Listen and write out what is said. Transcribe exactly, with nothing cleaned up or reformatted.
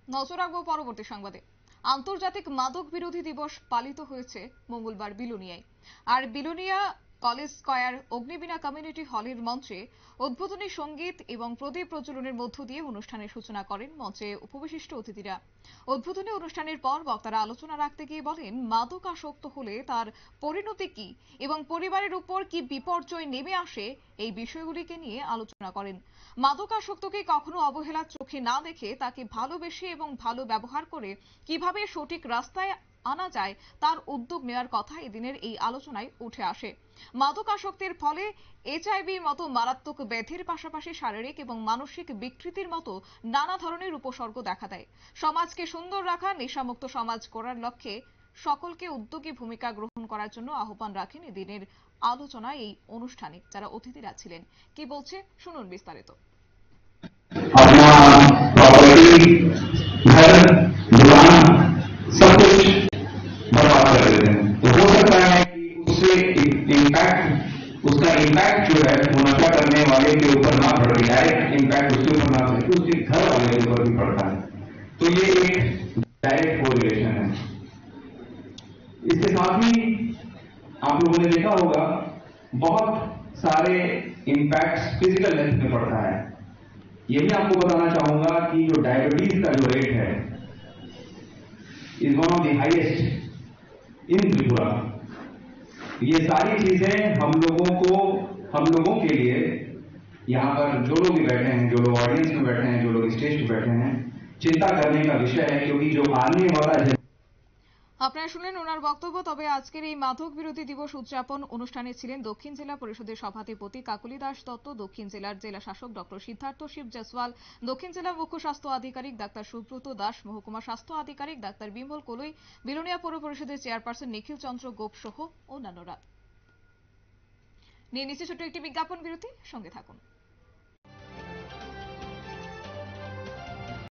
নজর রাখবো পরবর্তী সংবাদে। আন্তর্জাতিক মাদক বিরোধী দিবস পালিত হয়েছে মঙ্গলবার বিলোনিয়ায়। আর Belonia college square Agnibina community হলের মঞ্চে উদ্বোধনী সঙ্গীত এবং প্রদীপ প্রজ্বলনের মধ্য দিয়ে অনুষ্ঠানের সূচনা করেন মঞ্চে উপবিশিষ্ট অতিথিরা। উদ্বোধনী অনুষ্ঠানের পর বক্তারা আলোচনা রাখতে গিয়ে বলেন, মাদক আসক্ত হলে তার পরিণতি কি এবং পরিবারের উপর কি বিপর্যয় নেমে আসে, এই বিষয়গুলিকে নিয়ে আলোচনা করেন। মাদকাসক্তকে কখনো অবহেলার চোখে না দেখে তাকে ভালোবেসে এবং ভালো ব্যবহার করে কিভাবে সঠিক রাস্তায় আনা যায় তার উদ্যোগ নেওয়ার কথা এদিনের এই আলোচনায় উঠে আসে। মাদকাসক্তির ফলে এইচআইভির মতো মারাত্মক ব্যাধির পাশাপাশি শারীরিক এবং মানসিক বিকৃতির মতো নানা ধরনের উপসর্গ দেখা দেয়। সমাজকে সুন্দর রাখা, নেশামুক্ত সমাজ করার লক্ষ্যে সকলকে উদ্যোগী ভূমিকা গ্রহণ করার জন্য আহ্বান রাখেন এদিনের আলোচনায় এই অনুষ্ঠানে যারা অতিথিরা ছিলেন। কি বলছে শুনুন বিস্তারিত। अपना प्रॉपर्टी, घर, दुकान सब कुछ बर्बाद कर देते हैं। तो हो सकता है कि उससे इम्पैक्ट उसका इम्पैक्ट जो है वो नशा करने वाले के ऊपर ना पड़ रही है, इम्पैक्ट उसके ऊपर ना पड़े, उसके घर वाले के ऊपर भी पड़ता है। तो ये एक डायरेक्ट कोरिलेशन है। इसके साथ ही आप लोगों ने देखा होगा बहुत सारे इम्पैक्ट फिजिकल हेल्थ में पड़ता है। ये भी आपको बताना चाहूंगा कि जो डायबिटीज का जो रेट है is one of the highest in Tripura. ये सारी चीजें हम लोगों को हम लोगों के लिए यहाँ पर जो लोग भी बैठे हैं, जो लोग ऑडियंस में बैठे हैं, जो लोग स्टेज पे बैठे हैं, चिंता करने का विषय है, क्योंकि जो आने वाला है। আপনারা শুনলেন ওনার বক্তব্য। তবে আজকের এই মাদক বিরোধী দিবস উদযাপন অনুষ্ঠানে ছিলেন দক্ষিণ জেলা পরিষদের সভাধিপতি কাকলি দাস দত্ত, দক্ষিণ জেলার জেলা শাসক ডক্টর সিদ্ধার্থ শিব জয়সওয়াল, দক্ষিণ জেলা মুখ্য স্বাস্থ্য আধিকারিক ডাক্তার সুব্রত দাস, মহকুমা স্বাস্থ্য আধিকারিক ডাক্তার বিমল কলই, বিলোনিয়া পৌর পরিষদের চেয়ারপারসন নিখিল চন্দ্র গোপ সহ অন্যান্যরা। নিয়ে নিচ্ছে ছোট্ট একটি বিজ্ঞাপন বিরতি, সঙ্গে থাকুন।